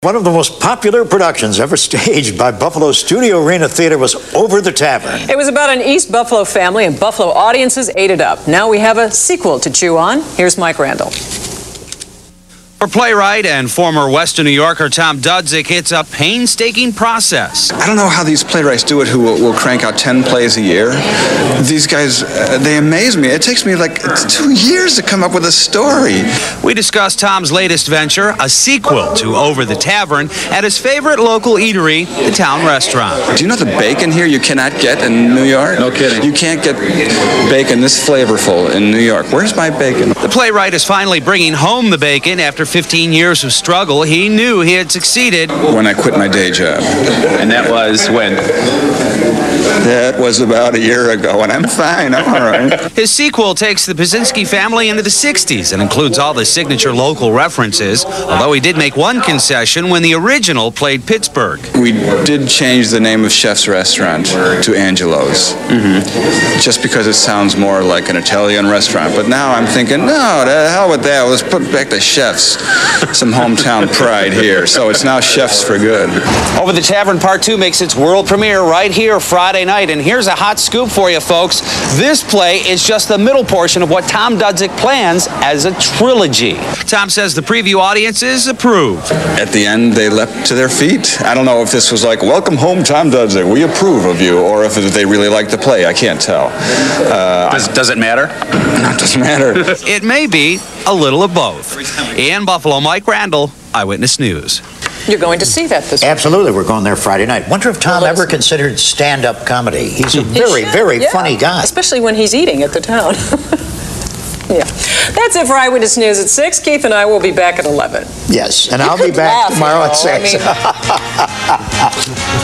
One of the most popular productions ever staged by Buffalo's Studio Arena Theater was Over the Tavern. It was about an East Buffalo family, and Buffalo audiences ate it up. Now we have a sequel to chew on. Here's Mike Randall. For playwright and former Western New Yorker Tom Dudzick, it's a painstaking process. I don't know how these playwrights do it who will crank out 10 plays a year. These guys, they amaze me. It takes me like 2 years to come up with a story. We discussed Tom's latest venture, a sequel to Over the Tavern, at his favorite local eatery, the Town Restaurant. Do you know the bacon here you cannot get in New York? No kidding. You can't get bacon this flavorful in New York. Where's my bacon? The playwright is finally bringing home the bacon after 15 years of struggle. He knew he had succeeded when I quit my day job. And that was when? That was about a year ago, and I'm fine. I'm all right. His sequel takes the Pazinski family into the 60s and includes all the signature local references, although he did make one concession when the original played Pittsburgh. We did change the name of Chef's Restaurant to Angelo's, just because it sounds more like an Italian restaurant. But now I'm thinking, no, the hell with that. Let's put back the Chef's. Some hometown pride here. So it's now Chef's for good. Over the Tavern Part 2 makes its world premiere right here Friday night. And here's a hot scoop for you, folks. This play is just the middle portion of what Tom Dudzick plans as a trilogy. Tom says the preview audiences approve. At the end, they leapt to their feet. I don't know if this was like, welcome home, Tom Dudzick. We approve of you. Or if they really liked the play. I can't tell. Does it matter? No, it doesn't matter. It may be a little of both. In Buffalo, Mike Randall, Eyewitness News. You're going to see that this week. Absolutely. We're going there Friday night. Wonder if Tom ever considered stand-up comedy. He's a very funny guy. Especially when he's eating at the town. Yeah. That's it for Eyewitness News at 6. Keith and I will be back at 11. Yes, and I'll be back tomorrow at 6.